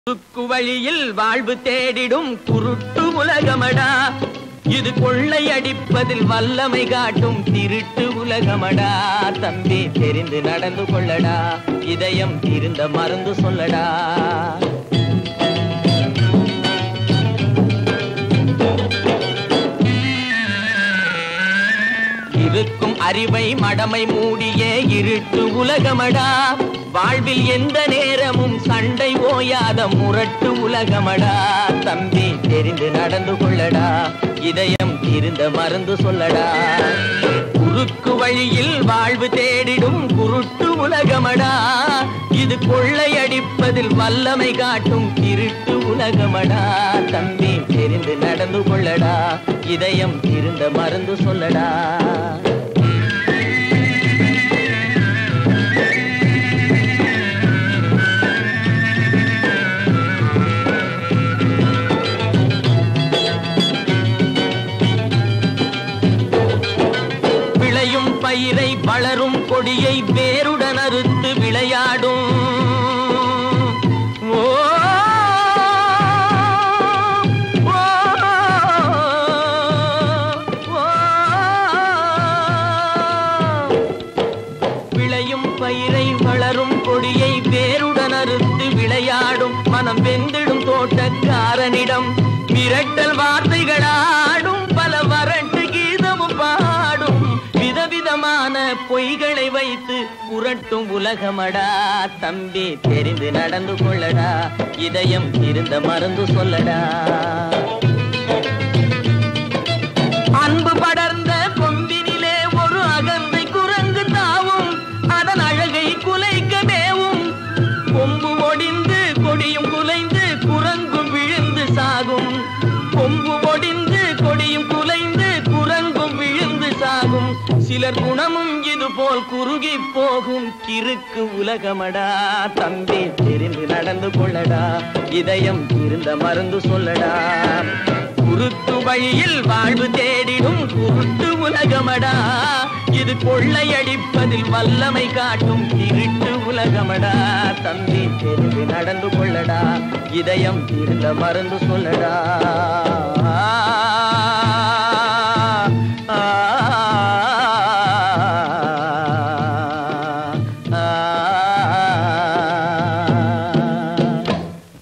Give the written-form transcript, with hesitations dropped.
குறுக்கு வழியில் வாழ்வு தேடிடும் குருட்டு உலகமடா. இது கொள்ளை அடிப்பதில் வல்லமை காட்டும் திருட்டு உலகமடா. தம்பி தெரிந்து நடந்து கொள்ளடா, இதயம் இருந்த மருந்து சொல்லடா. இருக்கும் அறிவை மடமை மூடிய இருட்டு உலகமடா. வாழ்வில் எந்த நேரமும் சண்டை ஓயாத முரட்டு உலகமடா. தம்பி தெரிந்து நடந்து கொள்ளடா, இதயம் இருந்த மருந்து சொல்லடா. குறுக்கு வழியில் வாழ்வு தேடிடும் குருட்டு உலகமடா. இது கொள்ளை அடிப்பதில் வல்லமை காட்டும் திருட்டு உலகமடா. தம்பி தெரிந்து நடந்து கொள்ளடா, இதயம் இருந்த மருந்து சொல்லடா. பயிரை வளரும் கொடியை வேருடன் அறுத்து விளையாடும். ஓ விளையும் பயிரை வளரும் கொடியை வேருடன் அறுத்து விளையாடும். மனம் வெந்திடும் தோட்டக்காரனிடம் மிரட்டல் வார்த்தைகளாடும். பல வரட்டு கீதமும் பாடும். விதவிதமான பொய்களை வைத்து புரட்டும் உலகமடா. தம்பி தெரிந்து நடந்து கொள்ளடா, இதயம் இருந்த மருந்து சொல்லடா. அன்பு படர்ந்த கொம்பினிலே ஒரு அகந்தை குரங்கு தாவும். அதன் அழகை குலைக்க மேவும். கொம்பு ஒடிந்து கொடியும் குலைந்து குரங்கும் விழுந்து சாகும். கொம்பு ஒடிந்து கொடியும் குலைந்து குரங்கும் விழுந்து சாகும். சிலர் குணமும் இது போல் குறுகி போகும் கிறுக்கு உலகமடா. தம்பி தெரிந்து நடந்து கொள்ளடா, இதயம் இருந்த மருந்து சொல்லடா. குறுக்கு வழியில் வாழ்வு தேடிடும் குருட்டு உலகமடா. இது கொள்ளை அடிப்பதில் வல்லமை காட்டும் திருட்டு உலகமடா. தம்பி தெரிந்து நடந்து கொள்ளடா, இதயம் இருந்த மருந்து சொல்லடா.